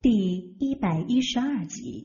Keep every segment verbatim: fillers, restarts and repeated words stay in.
第一百一十二集。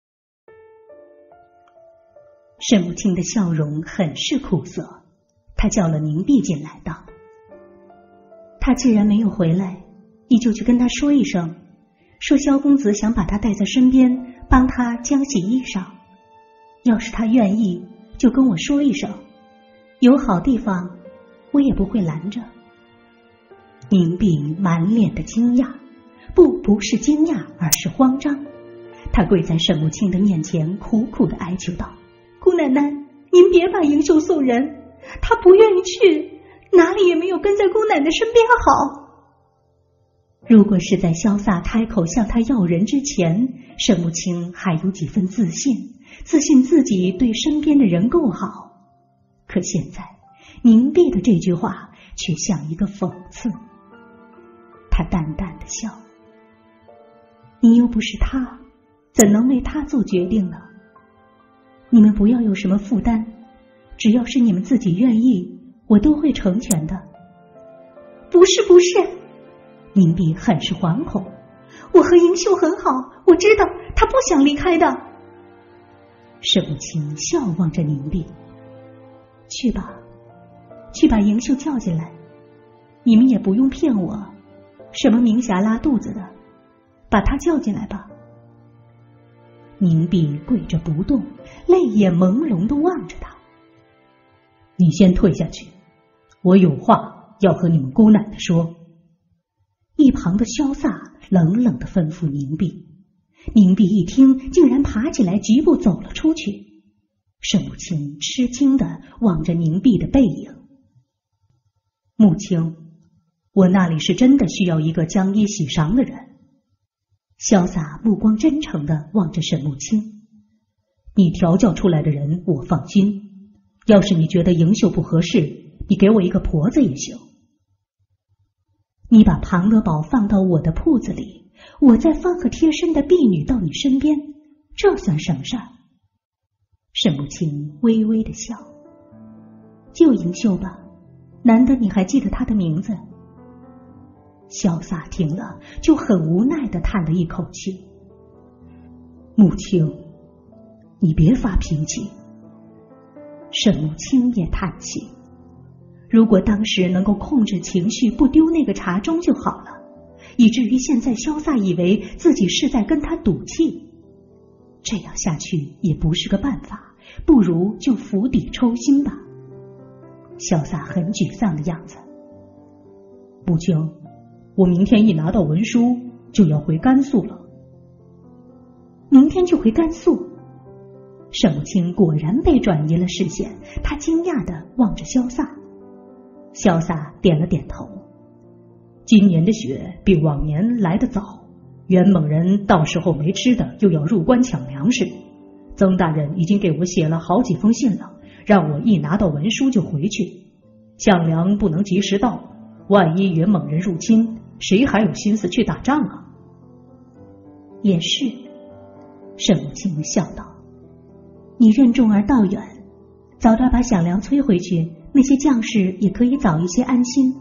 沈母亲的笑容很是苦涩，她叫了宁碧进来道：他既然没有回来，你就去跟他说一声，说萧公子想把他带在身边，帮他浆洗衣裳。要是他愿意，就跟我说一声，有好地方我也不会拦着。宁碧满脸的惊讶，不不是惊讶，而是慌张。他跪在沈母亲的面前，苦苦地哀求道：姑奶奶，您别把迎秀送人，他不愿意去，哪里也没有跟在姑奶奶身边好。如果是在萧飒开口向他要人之前，沈母亲还有几分自信，自信自己对身边的人够好。可现在宁碧的这句话却像一个讽刺。他淡淡的笑：你又不是他，怎能为他做决定呢？你们不要有什么负担，只要是你们自己愿意，我都会成全的。不是不是，宁碧很是惶恐，我和迎秀很好，我知道他不想离开的。沈母亲笑望着宁碧：去吧，去把迎秀叫进来，你们也不用骗我，什么明霞拉肚子的，把他叫进来吧。宁碧跪着不动，泪眼朦胧地望着他：你先退下去，我有话要和你们姑奶奶说。一旁的萧飒冷冷地吩咐宁碧。宁碧一听，竟然爬起来疾步走了出去。沈母亲吃惊地望着宁碧的背影：母亲，我那里是真的需要一个将衣洗裳的人。萧飒目光真诚地望着沈母亲：你调教出来的人我放心，要是你觉得迎秀不合适，你给我一个婆子也行。你把庞德宝放到我的铺子里，我再放个贴身的婢女到你身边，这算什么事儿？沈母亲微微的笑：就迎秀吧，难得你还记得他的名字。萧飒听了，就很无奈地叹了一口气：母亲，你别发脾气。沈母亲也叹气：如果当时能够控制情绪，不丢那个茶盅就好了，以至于现在萧飒以为自己是在跟他赌气。这样下去也不是个办法，不如就釜底抽薪吧。萧飒很沮丧的样子：母亲，我明天一拿到文书就要回甘肃了。明天就回甘肃？沈母亲果然被转移了视线，她惊讶地望着萧飒。萧飒点了点头：今年的雪比往年来得早，元猛人到时候没吃的又要入关抢粮食，曾大人已经给我写了好几封信了，让我一拿到文书就回去。抢粮不能及时到，万一元猛人入侵，谁还有心思去打仗啊？也是，沈母亲笑道：你任重而道远，早点把饷粮催回去，那些将士也可以早一些安心。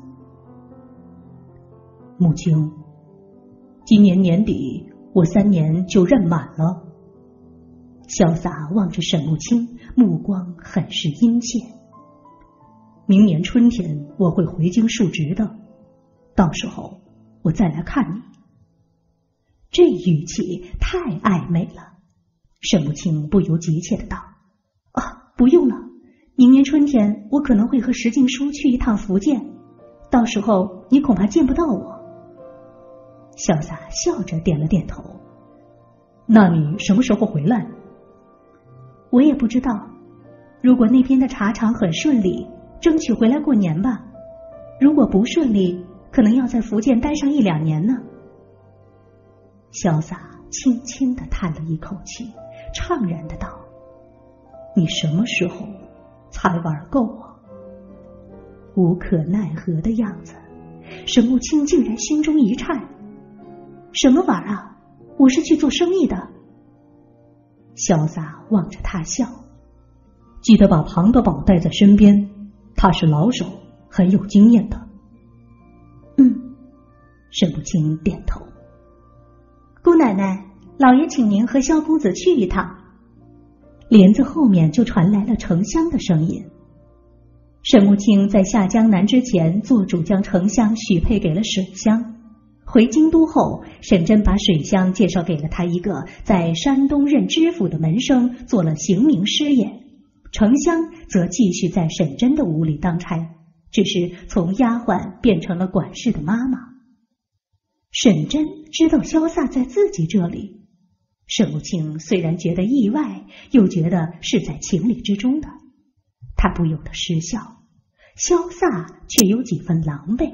母亲，今年年底我三年就任满了。萧飒望着沈母亲，目光很是殷切。明年春天我会回京述职的，到时候我再来看你。这语气太暧昧了。沈母亲不由急切的道：啊，不用了，明年春天我可能会和石敬书去一趟福建，到时候你恐怕见不到我。萧飒笑着点了点头：那你什么时候回来？我也不知道，如果那边的茶厂很顺利，争取回来过年吧，如果不顺利，可能要在福建待上一两年呢。萧飒轻轻地叹了一口气，怅然的道：你什么时候才玩够啊？无可奈何的样子，沈母亲竟然心中一颤：什么玩啊？我是去做生意的。萧飒望着他笑：记得把庞德宝带在身边，他是老手，很有经验的。嗯，沈母亲点头。姑奶奶，老爷请您和萧公子去一趟。帘子后面就传来了丞相的声音。沈穆青在下江南之前做主将丞相许配给了水乡，回京都后，沈真把水乡介绍给了他一个在山东任知府的门生，做了行名师爷。丞相则继续在沈真的屋里当差，只是从丫鬟变成了管事的妈妈。沈真知道萧飒在自己这里，沈穆青虽然觉得意外，又觉得是在情理之中的，他不由得失笑，萧飒却有几分狼狈。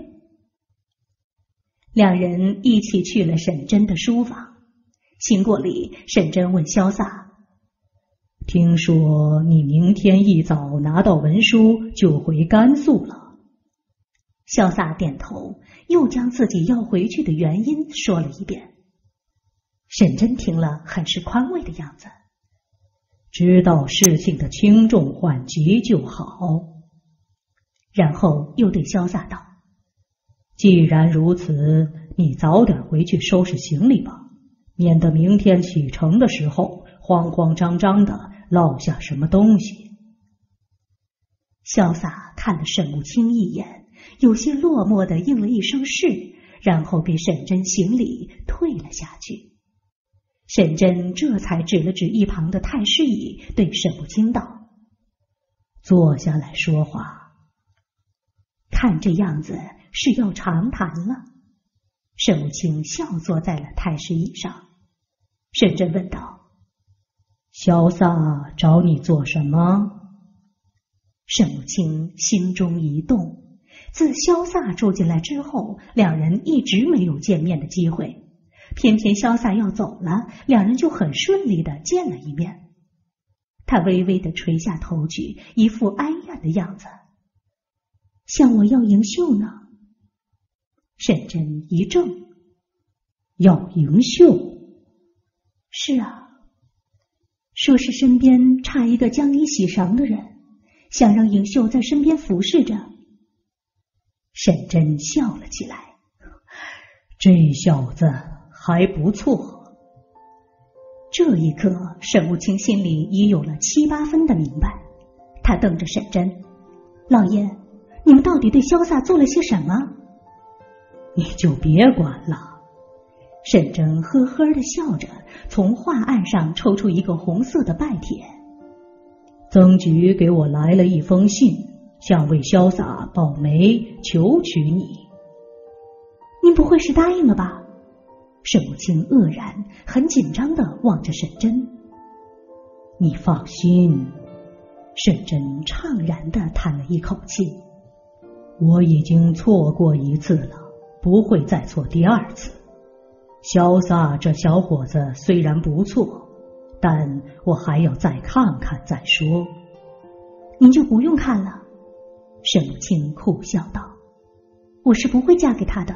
两人一起去了沈真的书房，行过礼，沈真问萧飒：听说你明天一早拿到文书就回甘肃了？萧飒点头，又将自己要回去的原因说了一遍。沈真听了很是宽慰的样子，知道事情的轻重缓急就好。然后又对萧飒道：既然如此，你早点回去收拾行李吧，免得明天启程的时候慌慌张张的落下什么东西。萧飒看了沈穆青一眼，有些落寞的应了一声是，然后给沈真行礼退了下去。沈真这才指了指一旁的太师椅，对沈穆青道：坐下来说话。看这样子是要长谈了。沈穆青笑坐在了太师椅上。沈真问道：萧飒找你做什么？沈穆青心中一动，自萧飒住进来之后，两人一直没有见面的机会，偏偏萧飒要走了，两人就很顺利的见了一面。他微微的垂下头去，一副哀怨的样子。向我要银绣呢？沈真一怔，要银绣？是啊，说是身边差一个将你喜赏的人，想让银绣在身边服侍着。沈真笑了起来，这小子还不错。这一刻，沈穆青心里已有了七八分的明白。他瞪着沈真：老爷，你们到底对萧飒做了些什么？你就别管了。沈真呵呵的笑着，从画案上抽出一个红色的拜帖。曾局给我来了一封信，想为萧飒保媒，求娶你。您不会是答应了吧？沈穆青愕然，很紧张的望着沈真。你放心。沈真怅然的叹了一口气，我已经错过一次了，不会再错第二次。萧飒这小伙子虽然不错，但我还要再看看再说。您就不用看了。沈穆青苦笑道：我是不会嫁给他的。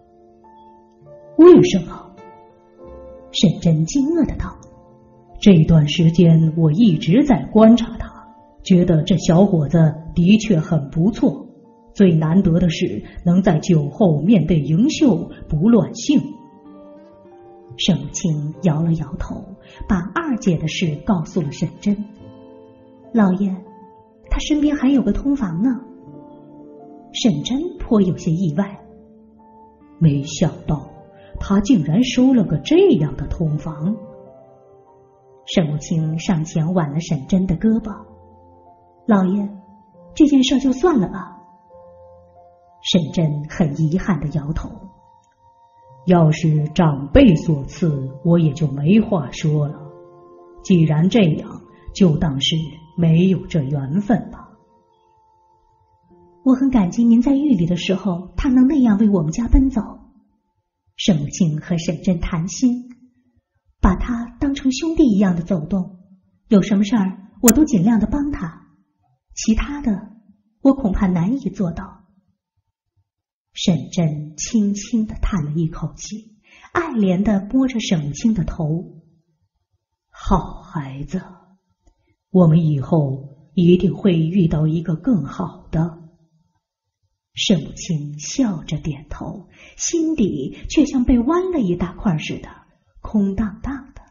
为什么？沈真惊愕的道：这段时间我一直在观察他，觉得这小伙子的确很不错，最难得的是能在酒后面对银绣不乱性。沈穆青摇了摇头，把二姐的事告诉了沈真。老爷，他身边还有个通房呢。沈真颇有些意外，没想到他竟然收了个这样的通房。沈穆青上前挽了沈真的胳膊：老爷，这件事就算了吧。沈真很遗憾的摇头：要是长辈所赐，我也就没话说了。既然这样，就当是没有这缘分吧。我很感激您在狱里的时候，他能那样为我们家奔走。沈穆青和沈真谈心，把他当成兄弟一样的走动，有什么事儿我都尽量的帮他，其他的我恐怕难以做到。沈真轻轻的叹了一口气，爱怜的摸着沈穆青的头：好孩子，我们以后一定会遇到一个更好的。沈穆青笑着点头，心底却像被剜了一大块似的， 空荡荡的。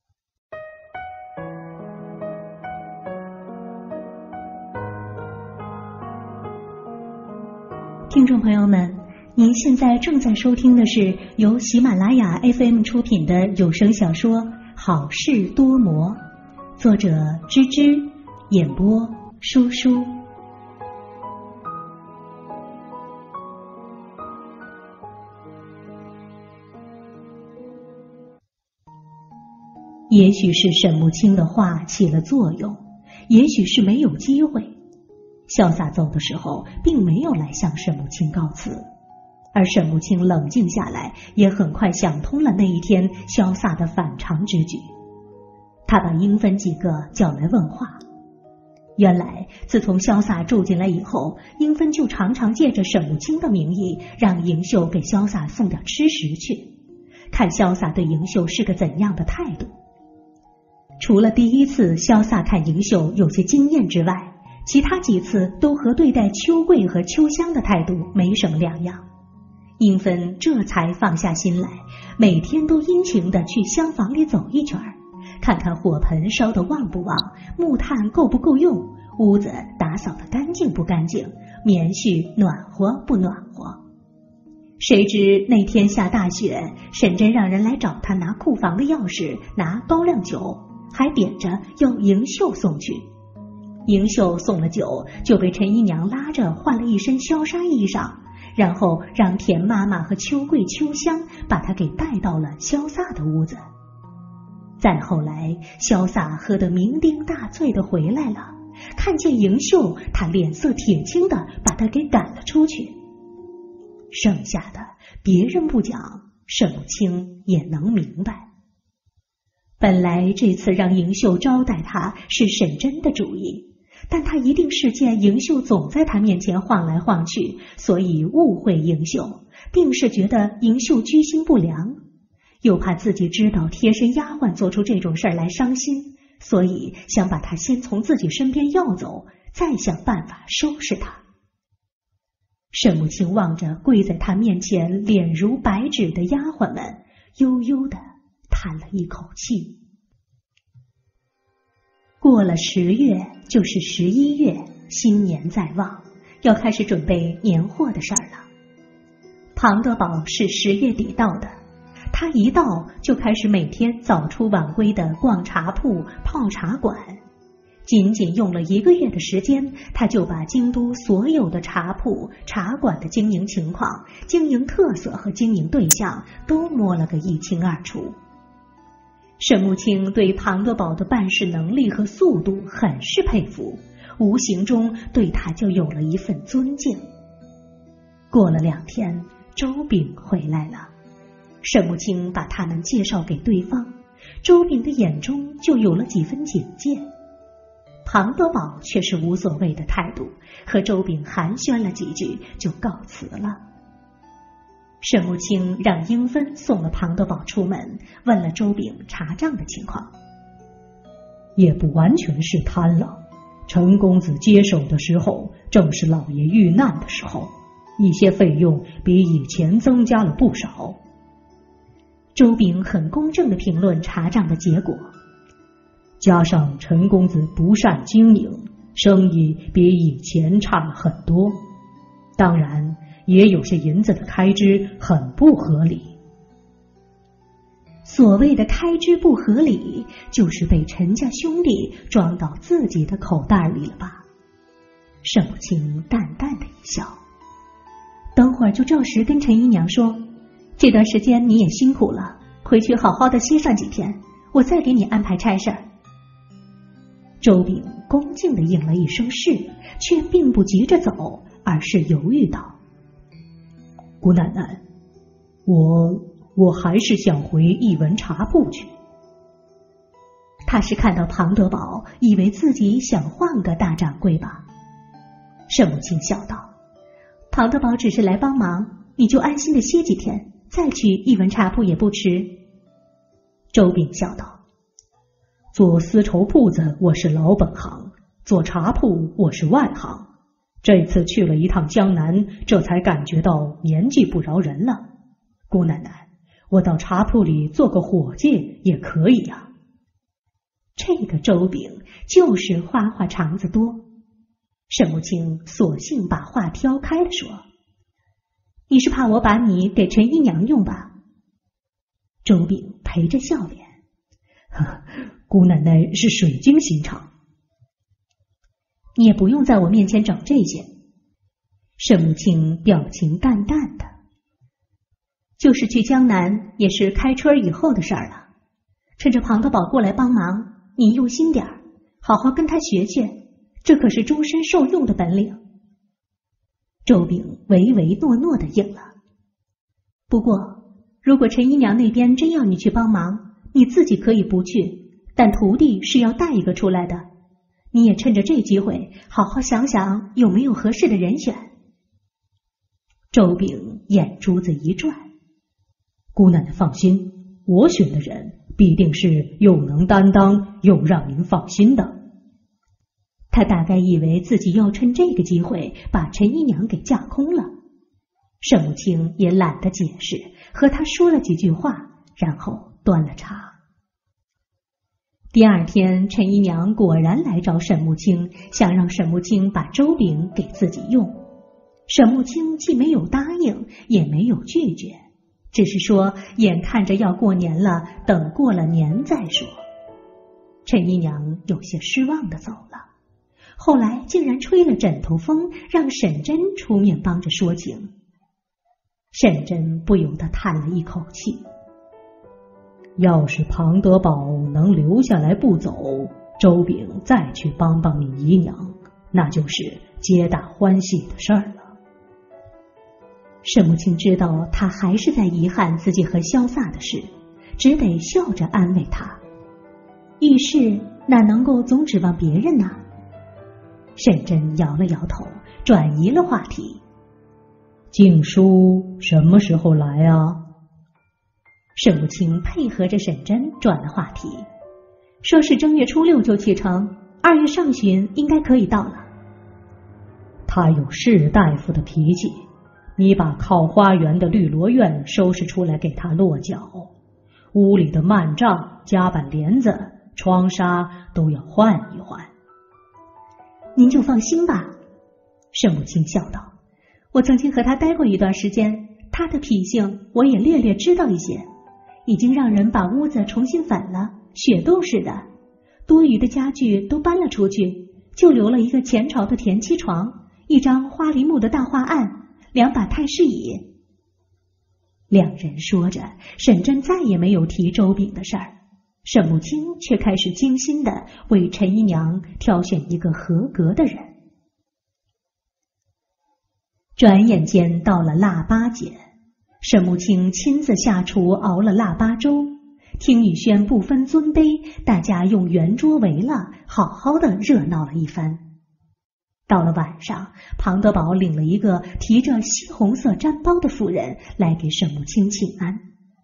听众朋友们，您现在正在收听的是由喜马拉雅 F M 出品的有声小说《好事多磨》，作者芝芝，演播舒舒。也许是沈慕清的话起了作用，也许是没有机会。潇洒走的时候并没有来向沈慕清告辞，而沈慕清冷静下来，也很快想通了那一天潇洒的反常之举。他把英芬几个叫来问话。原来自从潇洒住进来以后，英芬就常常借着沈慕清的名义让盈秀给潇洒送点吃食去，看潇洒对盈秀是个怎样的态度。除了第一次潇洒看盈秀有些惊艳之外，其他几次都和对待秋桂和秋香的态度没什么两样。英芬这才放下心来，每天都殷勤地去厢房里走一圈，看看火盆烧得旺不旺，木炭够不够用，屋子打扫得干净不干净，棉絮暖和不暖和。谁知那天下大雪，沈真让人来找他拿库房的钥匙，拿高粱酒，还点着要盈秀送去。盈秀送了酒，就被陈姨娘拉着换了一身萧纱衣裳，然后让田妈妈和秋桂、秋香把她给带到了潇洒的屋子。再后来，潇洒喝得酩酊大醉的回来了，看见盈秀，他脸色铁青的把她给赶了出去。剩下的别人不讲，沈慕清也能明白。本来这次让盈秀招待他是沈真的主意，但他一定是见盈秀总在他面前晃来晃去，所以误会盈秀，定是觉得盈秀居心不良，又怕自己知道贴身丫鬟做出这种事儿来伤心，所以想把他先从自己身边要走，再想办法收拾他。沈慕清望着跪在他面前脸如白纸的丫鬟们，悠悠地叹了一口气。过了十月就是十一月，新年在望，要开始准备年货的事儿了。庞德宝是十月底到的，他一到就开始每天早出晚归的逛茶铺、泡茶馆。仅仅用了一个月的时间，他就把京都所有的茶铺、茶馆的经营情况、经营特色和经营对象都摸了个一清二楚。沈慕清对庞德宝的办事能力和速度很是佩服，无形中对他就有了一份尊敬。过了两天，周炳回来了，沈慕清把他们介绍给对方，周炳的眼中就有了几分警戒。庞德宝却是无所谓的态度，和周炳寒暄了几句就告辞了。沈慕清让英芬送了庞德宝出门，问了周炳查账的情况。 也不完全是贪了，陈公子接手的时候正是老爷遇难的时候，一些费用比以前增加了不少。 周炳很公正地评论查账的结果， 加上陈公子不善经营，生意比以前差了很多，当然也有些银子的开支很不合理。 所谓的开支不合理，就是被陈家兄弟装到自己的口袋里了吧？沈慕清淡淡的一笑，等会儿就照实跟陈姨娘说，这段时间你也辛苦了，回去好好的歇上几天，我再给你安排差事儿。周炳恭敬地应了一声是，却并不急着走，而是犹豫道： 姑奶奶，我我还是想回一文茶铺去。 他是看到庞德宝，以为自己想换个大掌柜吧？沈慕清笑道：庞德宝只是来帮忙，你就安心的歇几天，再去一文茶铺也不迟。周炳笑道： 做丝绸铺子我是老本行，做茶铺我是外行，这次去了一趟江南，这才感觉到年纪不饶人了。姑奶奶， 我到茶铺里做个伙计也可以呀。 这个周炳就是花话肠子多。沈慕清索性把话挑开了说：“你是怕我把你给陈姨娘用吧？”周炳陪着笑脸：“ 姑奶奶是水晶心肠。” 你也不用在我面前整这些。沈慕清表情淡淡的：“就是去江南也是开春以后的事儿了。趁着庞德宝过来帮忙，你用心点儿，好好跟他学学，这可是终身受用的本领。”周炳唯唯诺诺的应了。不过，如果陈姨娘那边真要你去帮忙，你自己可以不去，但徒弟是要带一个出来的。你也趁着这机会，好好想想有没有合适的人选。周炳眼珠子一转：“ 姑奶奶放心，我选的人必定是又能担当又让您放心的。” 他大概以为自己要趁这个机会把陈姨娘给架空了。沈慕清也懒得解释，和他说了几句话，然后端了茶。第二天，陈姨娘果然来找沈慕清，想让沈慕清把周炳给自己用。沈慕清既没有答应，也没有拒绝，只是说眼看着要过年了，等过了年再说。陈姨娘有些失望的走了，后来竟然吹了枕头风，让沈珍出面帮着说情。沈珍不由得叹了一口气：“ 要是庞德宝能留下来不走，周炳再去帮帮你姨娘，那就是皆大欢喜的事儿了。” 沈慕清知道他还是在遗憾自己和萧飒的事，只得笑着安慰他：“遇事哪能够总指望别人呢？”沈珍摇了摇头，转移了话题：“ 静书什么时候来啊？” 沈慕清配合着沈珍转了话题，说是正月初六就启程，二月上旬应该可以到了。 他有士大夫的脾气，你把靠花园的绿罗院收拾出来给他落脚，屋里的幔帐、夹板帘子、窗纱都要换一换。 您就放心吧。沈慕清笑道：“我曾经和他待过一段时间，他的脾性我也略略知道一些，已经让人把屋子重新粉了，雪洞似的，多余的家具都搬了出去，就留了一个前朝的田七床，一张花梨木的大画案，两把太师椅。”两人说着，沈珍再也没有提周炳的事儿，沈慕清却开始精心的为陈姨娘挑选一个合格的人。转眼间到了腊八节，沈慕清亲自下厨熬了腊八粥，听雨轩不分尊卑，大家用圆桌围了，好好的热闹了一番。到了晚上，庞德宝领了一个提着西红色毡包的妇人来给沈慕清请安。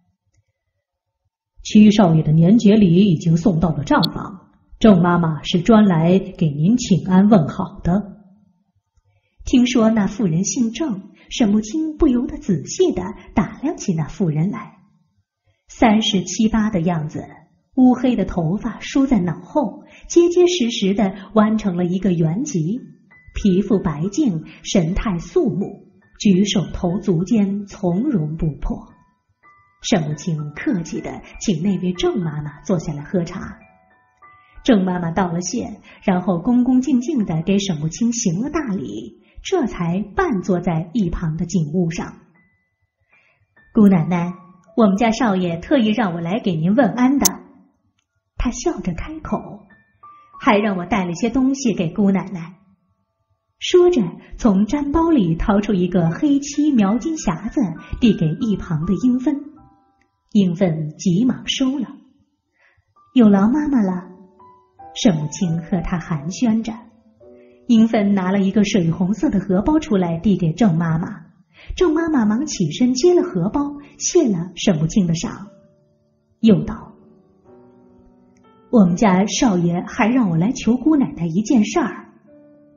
屈少爷的年节礼已经送到了账房，郑妈妈是专来给您请安问好的。 听说那妇人姓郑，沈慕清不由得仔细的打量起那妇人来。三十七八的样子，乌黑的头发梳在脑后，结结实实的弯成了一个圆髻，皮肤白净，神态肃穆，举手投足间从容不迫。沈慕清客气的请那位郑妈妈坐下来喝茶。郑妈妈道了谢，然后恭恭敬敬的给沈慕清行了大礼，这才半坐在一旁的景物上。姑奶奶，我们家少爷特意让我来给您问安的。他笑着开口，还让我带了些东西给姑奶奶。说着，从毡包里掏出一个黑漆描金匣子，递给一旁的英芬。英芬急忙收了。有劳妈妈了。沈慕清和他寒暄着。英芬拿了一个水红色的荷包出来，递给郑妈妈。郑妈妈忙起身接了荷包，谢了沈慕清的赏，又道：我们家少爷还让我来求姑奶奶一件事儿。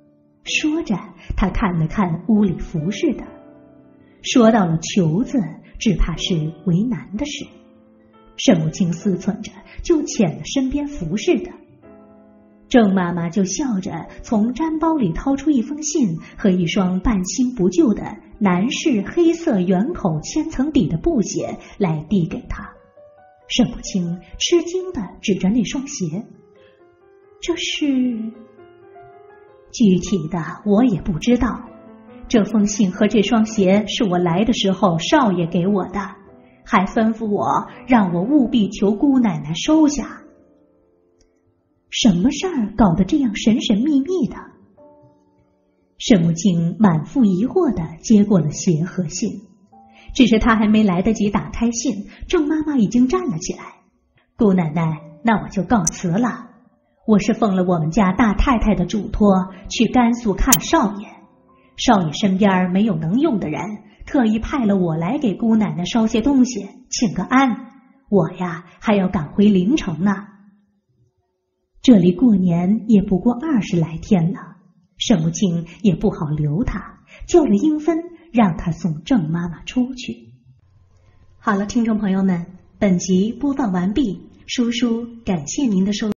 说着，他看了看屋里服饰的，说到了求字， 只怕是为难的事。沈母亲思忖着，就遣了身边服侍的。郑妈妈就笑着从毡包里掏出一封信和一双半新不旧的男士黑色圆口千层底的布鞋来递给他。沈母亲吃惊地指着那双鞋，这是……具体的我也不知道，这封信和这双鞋是我来的时候少爷给我的，还吩咐我让我务必求姑奶奶收下。什么事儿搞得这样神神秘秘的？沈母亲满腹疑惑地接过了鞋和信，只是她还没来得及打开信，郑妈妈已经站了起来。姑奶奶，那我就告辞了。我是奉了我们家大太太的嘱托去甘肃看少爷，少爷身边没有能用的人，特意派了我来给姑奶奶捎些东西，请个安。我呀还要赶回临城呢。这离过年也不过二十来天了，沈母亲也不好留他，叫了英芬让他送郑妈妈出去。好了，听众朋友们，本集播放完毕，叔叔感谢您的收听。